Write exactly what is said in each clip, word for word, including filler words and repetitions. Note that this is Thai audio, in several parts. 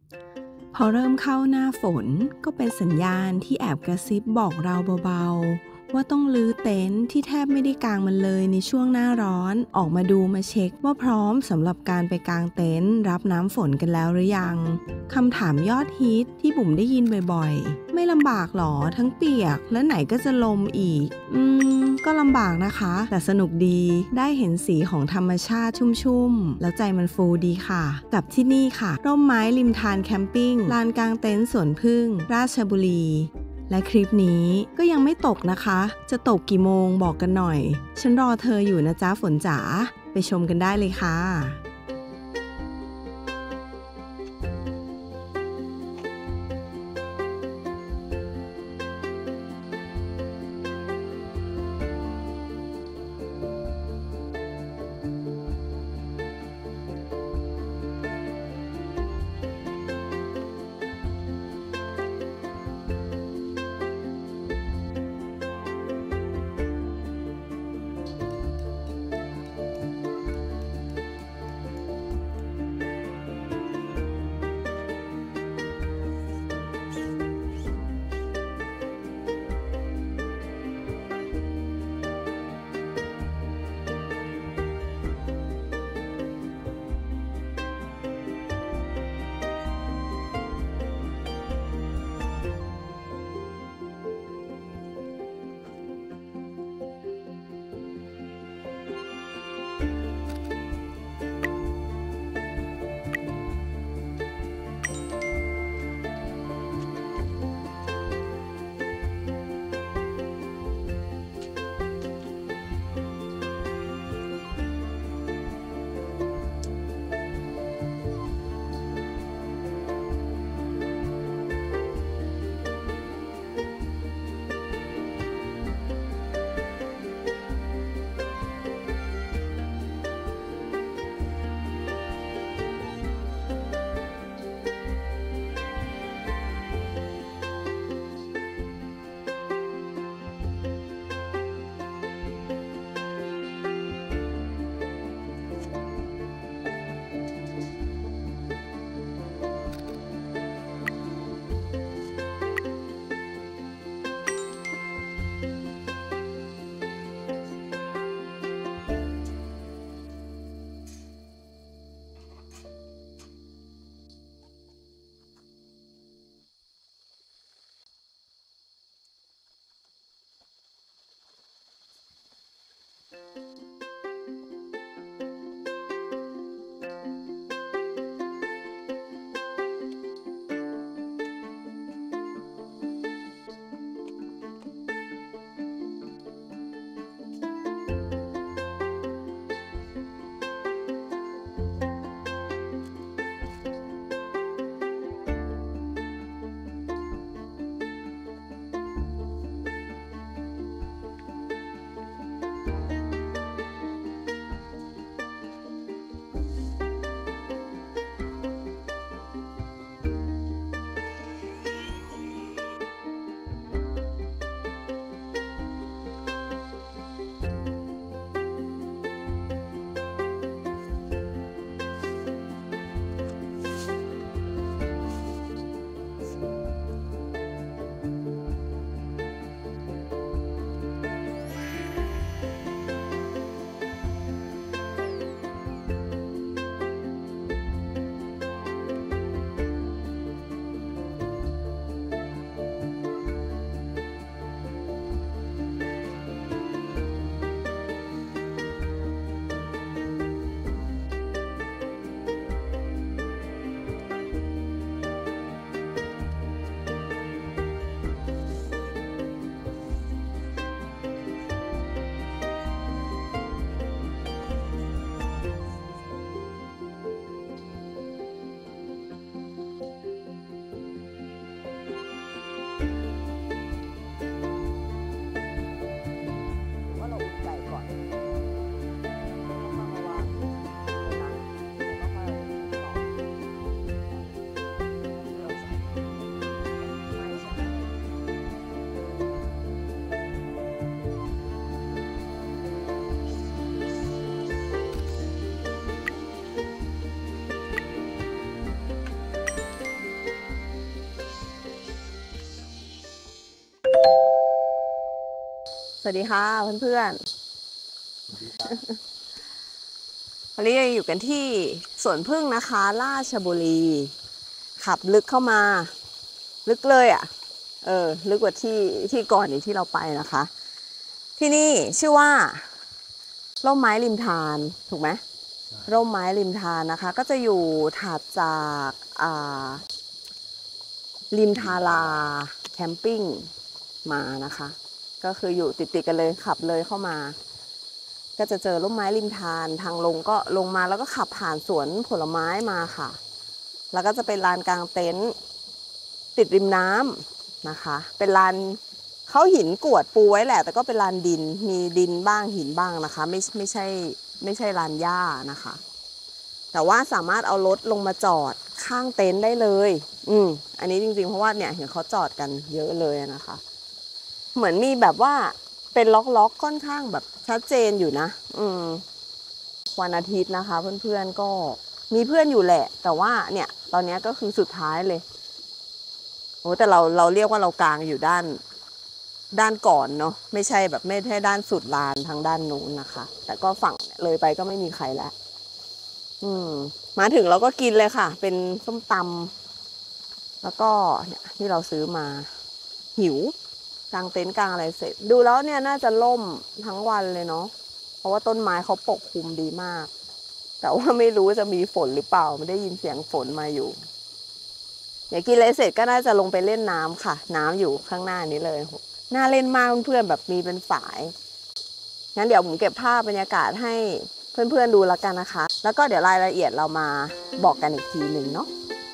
พอเริ่มเข้าหน้าฝนก็เป็นสัญญาณที่แอบกระซิบบอกเราเบาๆว่าต้องรื้อเต็นท์ที่แทบไม่ได้กางมันเลยในช่วงหน้าร้อนออกมาดูมาเช็คว่าพร้อมสำหรับการไปกางเต็นท์รับน้ำฝนกันแล้วหรือยังคำถามยอดฮิตที่บุ๋มได้ยินบ่อยๆไม่ลำบากหรอทั้งเปียกและไหนก็จะลมอีกอืมก็ลำบากนะคะแต่สนุกดีได้เห็นสีของธรรมชาติชุ่มๆแล้วใจมันฟูดีค่ะกับที่นี่ค่ะร่มไม้ริมทานแคมปิ้งลานกางเต็นท์สวนผึ้งราชบุรีและคลิปนี้ก็ยังไม่ตกนะคะจะตกกี่โมงบอกกันหน่อยฉันรอเธออยู่นะจ๊ะฝนจ๋าไปชมกันได้เลยค่ะสวัสดีค่ะเพื่อนๆวันนี้เราอยู่กันที่สวนผึ้งนะคะราชบุรีขับลึกเข้ามาลึกเลยอ่ะเออลึกกว่าที่ที่ก่อนที่เราไปนะคะที่นี่ชื่อว่าร่มไม้ริมทานถูกไหมร่มไม้ริมทานนะคะก็จะอยู่ถัดจากอ่าริมทาราแคมปิ้งมานะคะก็คืออยู่ติดๆกันเลยขับเลยเข้ามาก็จะเจอร่มไม้ริมทานทางลงก็ลงมาแล้วก็ขับผ่านสวนผลไม้มาค่ะแล้วก็จะเป็นลานกลางเต็นท์ติดริมน้ำนะคะเป็นลานเขาหินกรวดปูไว้แหละแต่ก็เป็นลานดินมีดินบ้างหินบ้างนะคะไม่ไม่ใช่ไม่ใช่ลานหญ้านะคะแต่ว่าสามารถเอารถลงมาจอดข้างเต็นท์ได้เลยอืมอันนี้จริงๆเพราะว่าเนี่ยเห็นเขาจอดกันเยอะเลยนะคะเหมือนมีแบบว่าเป็นล็อกๆค่อนข้างแบบชัดเจนอยู่นะอืมวันอาทิตย์นะคะเพื่อนๆก็มีเพื่อนอยู่แหละแต่ว่าเนี่ยตอนนี้ก็คือสุดท้ายเลยโอ้แต่เราเราเรียกว่าเรากลางอยู่ด้านด้านก่อนเนาะไม่ใช่แบบไม่ใช่ด้านสุดลานทางด้านนู้นนะคะแต่ก็ฝั่งเลยไปก็ไม่มีใครแล้วอืมมาถึงเราก็กินเลยค่ะเป็นส้มตำแล้วก็เนี่ยที่เราซื้อมาหิวกางเต็นท์กางอะไรเสร็จดูแล้วเนี่ยน่าจะล่มทั้งวันเลยเนาะเพราะว่าต้นไม้เขาปกคลุมดีมากแต่ว่าไม่รู้จะมีฝนหรือเปล่าไม่ได้ยินเสียงฝนมาอยู่เดี๋ยวกินอะไรเสร็จก็น่าจะลงไปเล่นน้ำค่ะน้ำอยู่ข้างหน้านี้เลยน่าเล่นมากเพื่อนๆแบบมีเป็นฝายงั้นเดี๋ยวผมเก็บภาพบรรยากาศให้เพื่อนๆดูแล้วกันนะคะแล้วก็เดี๋ยวรายละเอียดเรามาบอกกันอีกทีหนึ่งเนาะ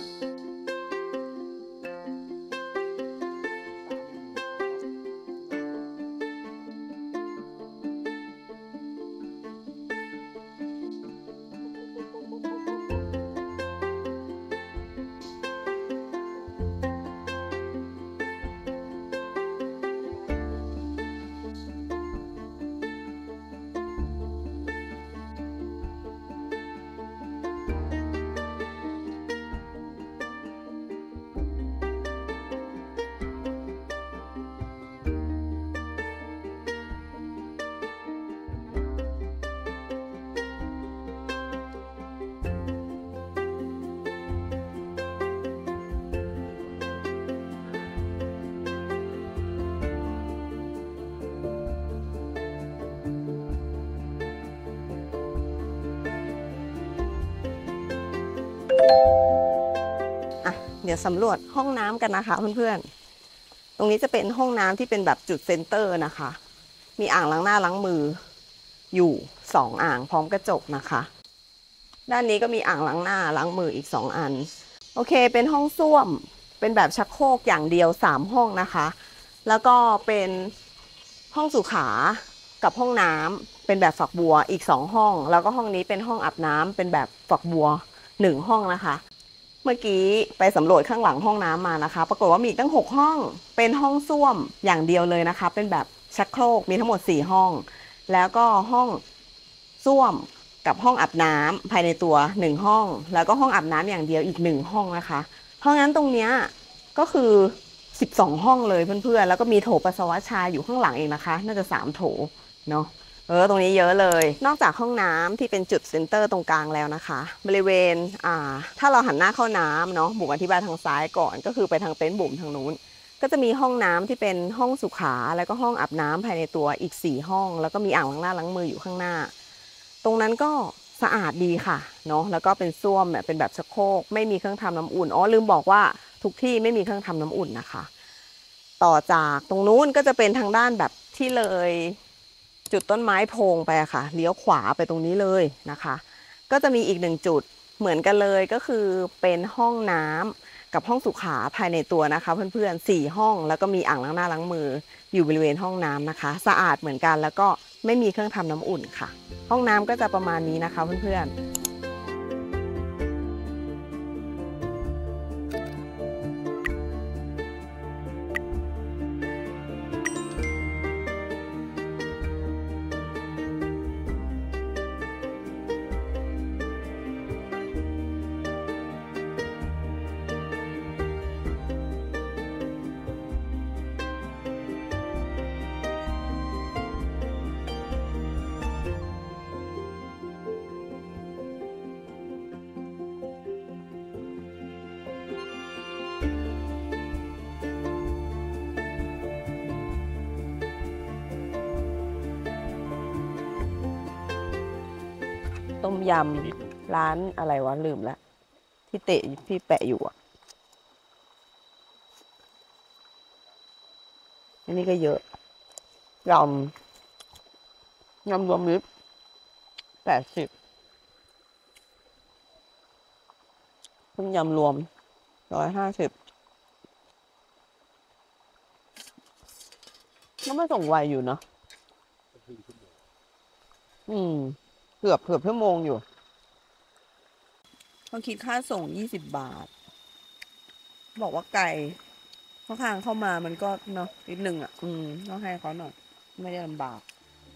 อ่ะเดี๋ยวสำรวจห้องน้ำกันนะคะเพื่อนๆตรงนี้จะเป็นห้องน้ำที่เป็นแบบจุดเซ็นเตอร์นะคะมีอ่างล้างหน้าล้างมืออยู่สองอ่างพร้อมกระจกนะคะด้านนี้ก็มีอ่างล้างหน้าล้างมืออีกสองอันโอเคเป็นห้องส้วมเป็นแบบชักโครกอย่างเดียวสามห้องนะคะแล้วก็เป็นห้องสุขากับห้องน้ำเป็นแบบฝักบัวอีกสองห้องแล้วก็ห้องนี้เป็นห้องอาบน้ำเป็นแบบฝักบัวหนึ่งห้องนะคะเมื่อกี้ไปสำรวจข้างหลังห้องน้ำมานะคะปรากฏว่ามีตั้งหกห้องเป็นห้องส้วมอย่างเดียวเลยนะคะเป็นแบบชักโครกมีทั้งหมดสี่ห้องแล้วก็ห้องส้วมกับห้องอาบน้ำภายในตัวหนึ่งห้องแล้วก็ห้องอาบน้ำอย่างเดียวอีกหนึ่งห้องนะคะเพราะงั้นตรงเนี้ยก็คือสิบสองห้องเลยเพื่อนๆแล้วก็มีโถปัสสาวะชายอยู่ข้างหลังเองนะคะน่าจะสามโถเนาะเออตรงนี้เยอะเลยนอกจากห้องน้ำที่เป็นจุดเซ็นเตอร์ตรงกลางแล้วนะคะบริเวณอ่าถ้าเราหันหน้าเข้าน้ำเนาะบุ๋มอธิบายทางซ้ายก่อนก็คือไปทางเต็นท์บุ๋มทางนู้นก็จะมีห้องน้ำที่เป็นห้องสุขาแล้วก็ห้องอาบน้ำภายในตัวอีกสี่ห้องแล้วก็มีอ่างล้างหน้าล้างมืออยู่ข้างหน้าตรงนั้นก็สะอาดดีค่ะเนาะแล้วก็เป็นส้วมเนี่ยเป็นแบบชักโครกไม่มีเครื่องทำน้ำอุ่นอ๋อลืมบอกว่าทุกที่ไม่มีเครื่องทำน้ำอุ่นนะคะต่อจากตรงนู้นก็จะเป็นทางด้านแบบที่เลยจุดต้นไม้โพงไปอะค่ะเลี้ยวขวาไปตรงนี้เลยนะคะก็จะมีอีกหนึ่งจุดเหมือนกันเลยก็คือเป็นห้องน้ำกับห้องสุขาภายในตัวนะคะเพื่อนๆสี่ห้องแล้วก็มีอ่างล้างหน้าล้างมืออยู่บริเวณห้องน้ำนะคะสะอาดเหมือนกันแล้วก็ไม่มีเครื่องทำน้ำอุ่นค่ะห้องน้ำก็จะประมาณนี้นะคะเพื่อนๆ อยำร้านอะไรวะลืมแล้วที่เตะพี่แปะอยู่อ่ะอันนี้ก็เยอะยำยำรวมมิตรแปดสิบต้มยำรวมร้อยห้าสิบก็ไม่ส่งไวอยู่เนาะอืมเกือบเกือบชั่วโมงอยู่เขาคิดค่าส่งยี่สิบบาทบอกว่าไกลเพราะทางเข้ามามันก็เนาะนิดนึงอ่ะอืมต้องให้เขาหน่อยไม่ได้ลำบาก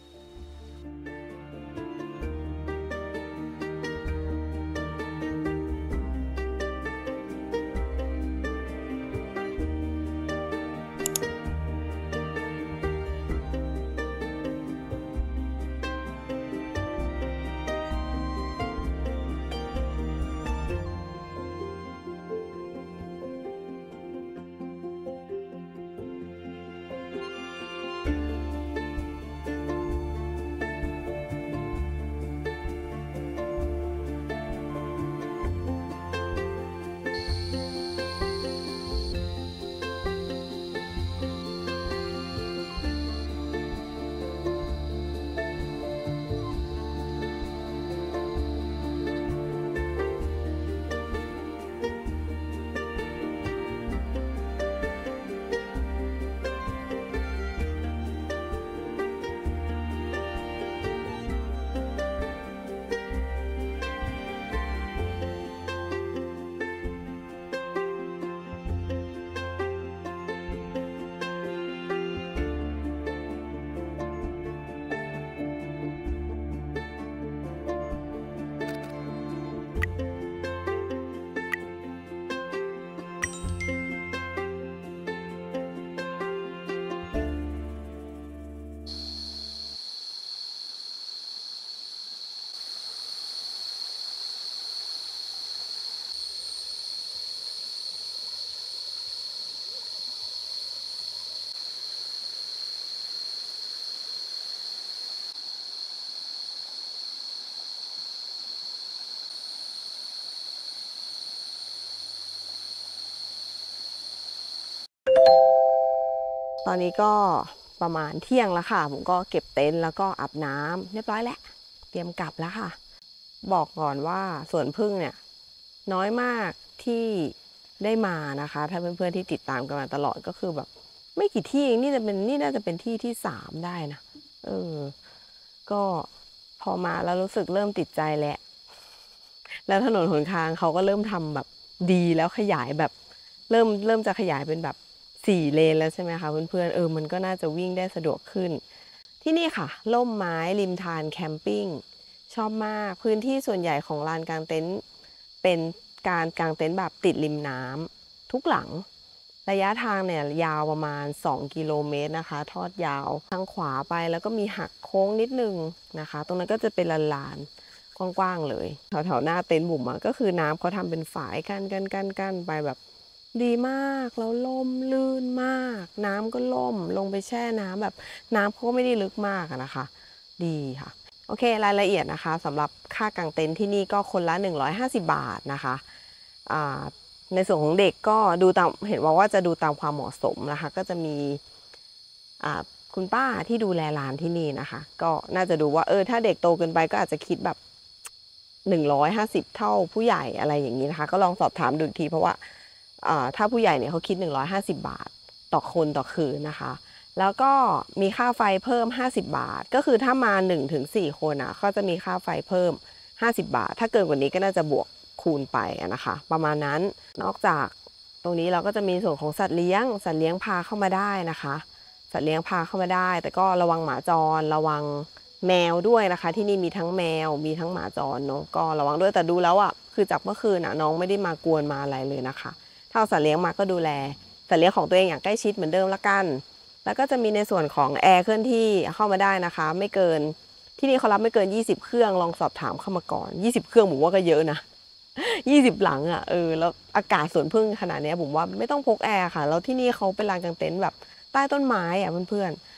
ตอนนี้ก็ประมาณเที่ยงแล้วค่ะผมก็เก็บเต็นท์แล้วก็อาบน้ำเรียบร้อยแล้วเตรียมกลับแล้วค่ะบอกก่อนว่าสวนผึ้งเนี่ยน้อยมากที่ได้มานะคะถ้าเพื่อนๆที่ติดตามกันมาตลอดก็คือแบบไม่กี่ที่เองนี่จะเป็นนี่น่าจะเป็นที่ที่สามได้นะเออก็พอมาแล้วรู้สึกเริ่มติดใจแล้วแล้วถนนหนทางเขาก็เริ่มทำแบบดีแล้วขยายแบบเริ่มเริ่มจะขยายเป็นแบบสี่เลนแล้วใช่ไหมคะเพื่อนๆเออมันก็น่าจะวิ่งได้สะดวกขึ้นที่นี่ค่ะร่มไม้ริมทานแคมปิ้งชอบมากพื้นที่ส่วนใหญ่ของลานกางเต็นท์เป็นการกางเต็นท์แบบติดริมน้ำทุกหลังระยะทางเนี่ยยาวประมาณสองกิโลเมตรนะคะทอดยาวทางขวาไปแล้วก็มีหักโค้งนิดนึงนะคะตรงนั้นก็จะเป็นลานๆกว้างๆเลยแถวๆหน้าเต็นท์บุ๋มอะก็คือน้ำเขาทำเป็นฝายกั้นกั้นกั้นกั้นไปแบบดีมากแล้วล่มลื่นมากน้ำก็ล่มลงไปแช่น้ำแบบน้ำเขาก็ไม่ได้ลึกมากนะคะดีค่ะโอเครายละเอียดนะคะสำหรับค่ากางเต็นท์ที่นี่ก็คนละหนึ่งร้อยห้าสิบบาทนะคะในส่วนของเด็กก็ดูตามเห็นว่าว่าจะดูตามความเหมาะสมนะคะก็จะมีคุณป้าที่ดูแลร้านที่นี่นะคะก็น่าจะดูว่าเออถ้าเด็กโตเกินไปก็อาจจะคิดแบบหนึ่งร้อยห้าสิบเท่าผู้ใหญ่อะไรอย่างนี้นะคะก็ลองสอบถามดูทีเพราะว่าถ้าผู้ใหญ่เนี่ยเขาคิดหนึ่งร้อยห้าสิบบาทต่อคนต่อคืนนะคะแล้วก็มีค่าไฟเพิ่มห้าสิบบาทก็คือถ้ามา หนึ่งถึงสี่ คนอ่ะก็จะมีค่าไฟเพิ่มห้าสิบบาทถ้าเกินกว่านี้ก็น่าจะบวกคูณไปนะคะประมาณนั้นนอกจากตรงนี้เราก็จะมีส่วนของสัตว์เลี้ยงสัตว์เลี้ยงพาเข้ามาได้นะคะสัตว์เลี้ยงพาเข้ามาได้แต่ก็ระวังหมาจรระวังแมวด้วยนะคะที่นี่มีทั้งแมวมีทั้งหมาจรเนาะก็ระวังด้วยแต่ดูแล้วอ่ะคือจากเมื่อคืนน่ะน้องไม่ได้มากวนมาอะไรเลยนะคะถ้าเอาสัตว์เลี้ยงมาก็ดูแลสัตว์เลี้ยงของตัวเองอย่างใกล้ชิดเหมือนเดิมละกันแล้วก็จะมีในส่วนของแอร์เคลื่อนที่เข้ามาได้นะคะไม่เกินที่นี่เขารับไม่เกินยี่สิบเครื่องลองสอบถามเข้ามาก่อนยี่สิบเครื่องผมว่าก็เยอะนะยี่สิบหลังอ่ะเออแล้วอากาศสวนผึ้งขนาดนี้ผมว่าไม่ต้องพกแอร์ค่ะแล้วที่นี่เขาเป็นลานกางเต็นท์แบบใต้ต้นไม้อ่ะเพื่อนๆ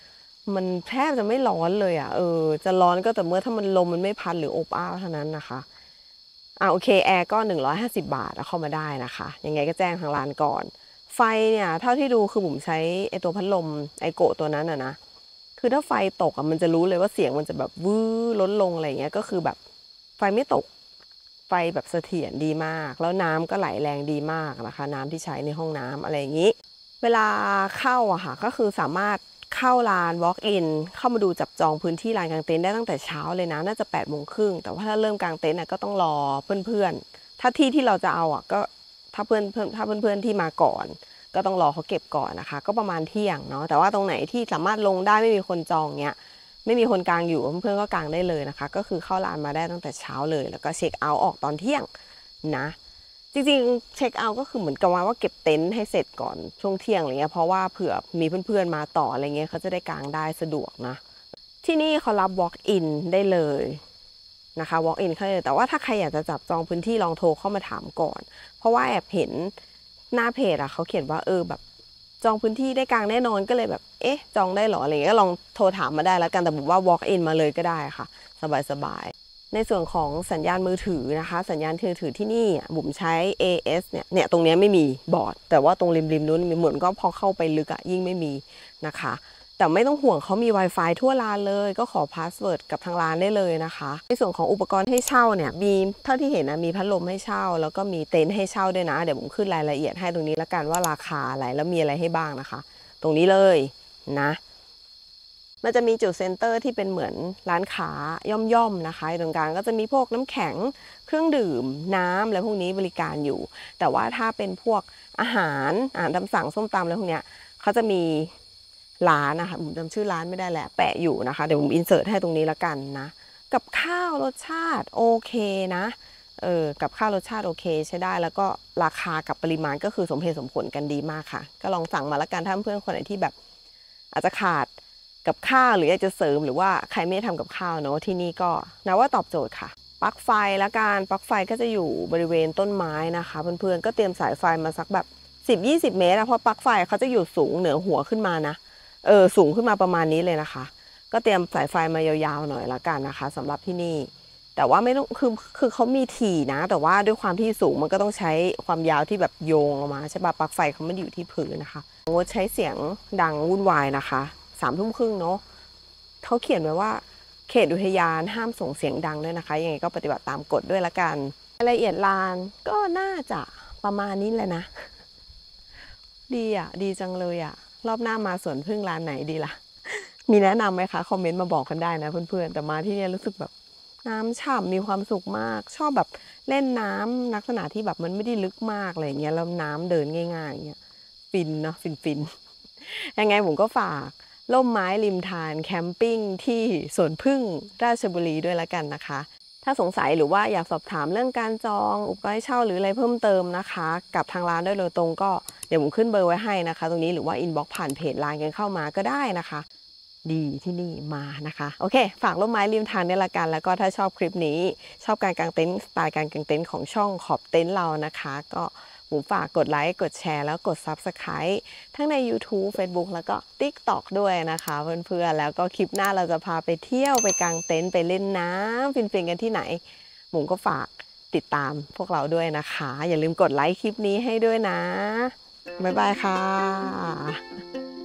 มันแทบจะไม่ร้อนเลยอ่ะเออจะร้อนก็แต่เมื่อถ้ามันลมมันไม่พัดหรืออบอ้าวเท่านั้นนะคะอ่าโอเคแอร์ก็หนึ่งร้อยห้าสิบบาทเอาเข้ามาได้นะคะยังไงก็แจ้งทางร้านก่อนไฟเนี่ยเท่าที่ดูคือผมใช้ไอตัวพัดลมไอโกะตัวนั้นอะนะคือถ้าไฟตกอะมันจะรู้เลยว่าเสียงมันจะแบบวื้อลดลงอะไรเงี้ยก็คือแบบไฟไม่ตกไฟแบบเสถียรดีมากแล้วน้ำก็ไหลแรงดีมากนะคะน้ำที่ใช้ในห้องน้ำอะไรอย่างนี้ เวลาเข้าอะค่ะก็คือสามารถเข้าลาน walk in เข้ามาดูจับจองพื้นที่ลานกางเต็นท์ได้ตั้งแต่เช้าเลยนะน่าจะแปดโมงครึ่งแต่ว่าถ้าเริ่มกางเต็นท์ก็ต้องรอเพื่อนๆถ้าที่ที่เราจะเอาอะก็ถ้าเพื่อนถ้าเพื่อนๆที่มาก่อนก็ต้องรอเขาเก็บก่อนนะคะก็ประมาณเที่ยงเนาะแต่ว่าตรงไหนที่สามารถลงได้ไม่มีคนจองเนี้ยไม่มีคนกางอยู่เพื่อนๆก็กางได้เลยนะคะก็คือเข้าลานมาได้ตั้งแต่เช้าเลยแล้วก็เช็คเอาท์ออกตอนเที่ยงนะ จริงๆเช็คเอาท์ก็คือเหมือนกับว่าเก็บเต็นท์ให้เสร็จก่อนช่วงเที่ยงอะไรเงี้ยเพราะว่าเผื่อมีเพื่อนๆมาต่ออะไรเงี้ยเขาจะได้กางได้สะดวกนะที่นี่เขารับ walk in ได้เลยนะคะ walk in เขาเลยแต่ว่าถ้าใครอยากจะจับจองพื้นที่ลองโทรเข้ามาถามก่อนเพราะว่าแอบเห็นหน้าเพจอะเขาเขียนว่าเออแบบจองพื้นที่ได้กางแน่นอนก็เลยแบบเอ๊ะจองได้หรออะไรเงี้ยก็ลองโทรถามมาได้แล้วกันแต่ผมว่า walk in มาเลยก็ได้ค่ะสบายๆ ในส่วนของสัญญาณมือถือนะคะสัญญาณมือถือที่นี่บุ๋มใช้ เอ เอส เนี่ยเนี่ยตรงนี้ไม่มีบอร์ดแต่ว่าตรงริมริมนู้นเหมือนก็พอเข้าไปลึกอะยิ่งไม่มีนะคะแต่ไม่ต้องห่วงเขามี Wi-Fi ทั่วร้านเลยก็ขอพาสเวิร์ดกับทางร้านได้เลยนะคะในส่วนของอุปกรณ์ให้เช่าเนี่ยมีเท่าที่เห็นนะมีพัดลมให้เช่าแล้วก็มีเต็นท์ให้เช่าด้วยนะเดี๋ยวผมขึ้นรายละเอียดให้ตรงนี้ละกันว่าราคาอะไรแล้วมีอะไรให้บ้างนะคะตรงนี้เลยนะมันจะมีจุดเซ็นเตอร์ที่เป็นเหมือนร้านค้าย่อมๆนะคะตรงกลางก็จะมีพวกน้ำแข็งเครื่องดื่มน้ำและพวกนี้บริการอยู่ แต่ว่าถ้าเป็นพวกอาหารอาหารตามสั่งส้มตำอะไรพวกเนี้ยเขาจะมีร้านนะคะผมจำชื่อร้านไม่ได้แหละแปะอยู่นะคะเดี๋ยวผมอินเสิร์ตให้ตรงนี้ละกันนะกับข้าวรสชาติโอเคนะเออกับข้าวรสชาติโอเคใช้ได้แล้วก็ราคากับปริมาณก็คือสมเหตุสมผลกันดีมากค่ะก็ลองสั่งมาละกันถ้าเพื่อนคนไหนที่แบบอาจจะขาดกับข้าวหรืออยากจะเสริมหรือว่าใครไม่ทำกับข้าวเนาะที่นี่ก็นะว่าตอบโจทย์ค่ะปลั๊กไฟละกันปลั๊กไฟก็จะอยู่บริเวณต้นไม้นะคะเพื่อนๆก็เตรียมสายไฟมาสักแบบสิบยี่สิบเมตรนะเพราะปลั๊กไฟเขาจะอยู่สูงเหนือหัวขึ้นมานะเออสูงขึ้นมาประมาณนี้เลยนะคะก็เตรียมสายไฟมายาวๆหน่อยละกันนะคะสำหรับที่นี่แต่ว่าไม่ต้องคือคือเขามีถี่นะแต่ว่าด้วยความที่สูงมันก็ต้องใช้ความยาวที่แบบโยงออกมาใช่ปะปลั๊กไฟเขาไม่ได้อยู่ที่พื้นนะคะงดใช้เสียงดังวุ่นวายนะคะสามทุ่มครึ่งเนาะเขาเขียนไว้ว่าเขตอุทยานห้ามส่งเสียงดังด้วยนะคะยังไงก็ปฏิบัติตามกฎด้วยละกันรายละเอียดลานก็น่าจะประมาณนี้แหละนะดีอ่ะดีจังเลยอ่ะรอบหน้ามาสวนพึ่งร้านไหนดีล่ะมีแนะนำไหมคะคอมเมนต์มาบอกกันได้นะเพื่อนๆแต่มาที่นี่รู้สึกแบบน้ำฉ่ำมีความสุขมากชอบแบบเล่นน้ำลักษณะที่แบบมันไม่ได้ลึกมากอะไรเงี้ยแล้วน้ำเดินง่ายๆเงี้ยฟินเนาะฟินฟินยังไงผมก็ฝากร่มไม้ริมทานแคมปิ้งที่สวนพึ่งราชบุรีด้วยละกันนะคะถ้าสงสัยหรือว่าอยากสอบถามเรื่องการจองอุปกรณ์ให้เช่าหรืออะไรเพิ่มเติมนะคะกับทางร้านได้โดยตรงก็เดี๋ยวผมขึ้นเบอร์ไว้ให้นะคะตรงนี้หรือว่าอินบ็อกซ์ผ่านเพจไลน์กันเข้ามาก็ได้นะคะดีที่นี่มานะคะโอเคฝากร่มไม้ริมทางนี่ละกันแล้วก็ถ้าชอบคลิปนี้ชอบการกางเต็นท์สไตล์การกางเต็นท์ของช่องขอบเต็นท์เรานะคะก็ผมฝากกดไลค์กดแชร์แล้วกด ซับสไครบ์ ทั้งใน ยูทูบ เฟซบุ๊ก แล้วก็ ติ๊กต็อก ด้วยนะคะเพื่อนๆแล้วก็คลิปหน้าเราจะพาไปเที่ยวไปกางเต็นท์ไปเล่นน้ำฟินๆกันที่ไหนผมก็ฝากติดตามพวกเราด้วยนะคะอย่าลืมกดไลค์คลิปนี้ให้ด้วยนะบ๊ายบายค่ะ